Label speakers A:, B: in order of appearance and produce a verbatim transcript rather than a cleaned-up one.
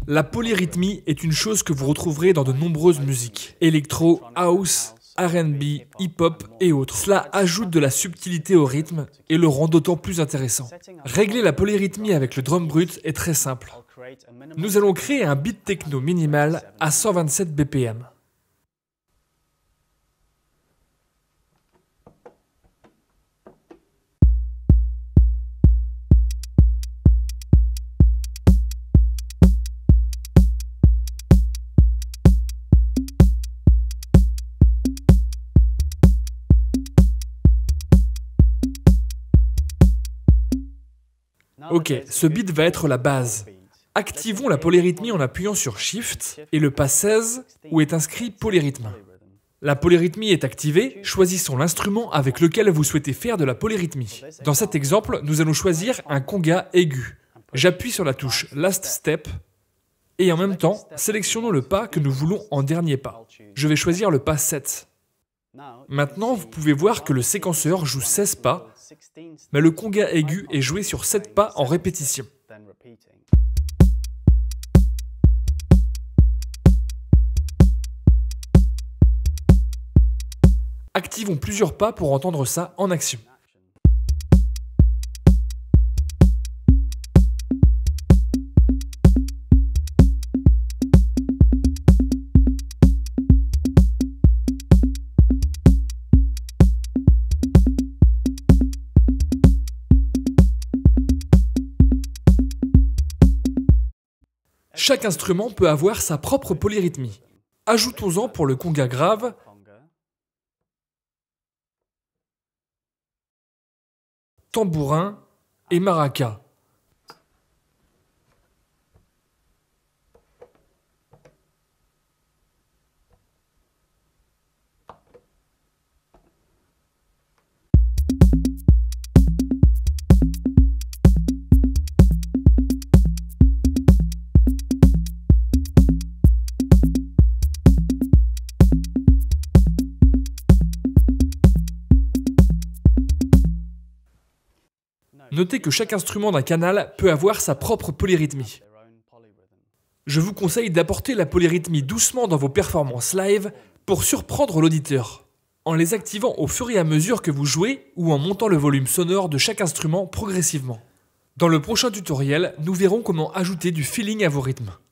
A: La polyrythmie est une chose que vous retrouverez dans de nombreuses musiques. Électro, house, R and B, hip-hop et autres. Cela ajoute de la subtilité au rythme et le rend d'autant plus intéressant. Régler la polyrythmie avec le drum brut est très simple. Nous allons créer un beat techno minimal à cent vingt-sept B P M. Ok, ce beat va être la base. Activons la polyrythmie en appuyant sur Shift et le pas seize où est inscrit polyrythme. La polyrythmie est activée, choisissons l'instrument avec lequel vous souhaitez faire de la polyrythmie. Dans cet exemple, nous allons choisir un conga aigu. J'appuie sur la touche Last Step et en même temps, sélectionnons le pas que nous voulons en dernier pas. Je vais choisir le pas sept. Maintenant, vous pouvez voir que le séquenceur joue seize pas, mais le conga aigu est joué sur sept pas en répétition. Activons plusieurs pas pour entendre ça en action. Chaque instrument peut avoir sa propre polyrythmie. Ajoutons-en pour le conga grave, tambourin et maraca. Notez que chaque instrument d'un canal peut avoir sa propre polyrythmie. Je vous conseille d'apporter la polyrythmie doucement dans vos performances live pour surprendre l'auditeur, en les activant au fur et à mesure que vous jouez ou en montant le volume sonore de chaque instrument progressivement. Dans le prochain tutoriel, nous verrons comment ajouter du feeling à vos rythmes.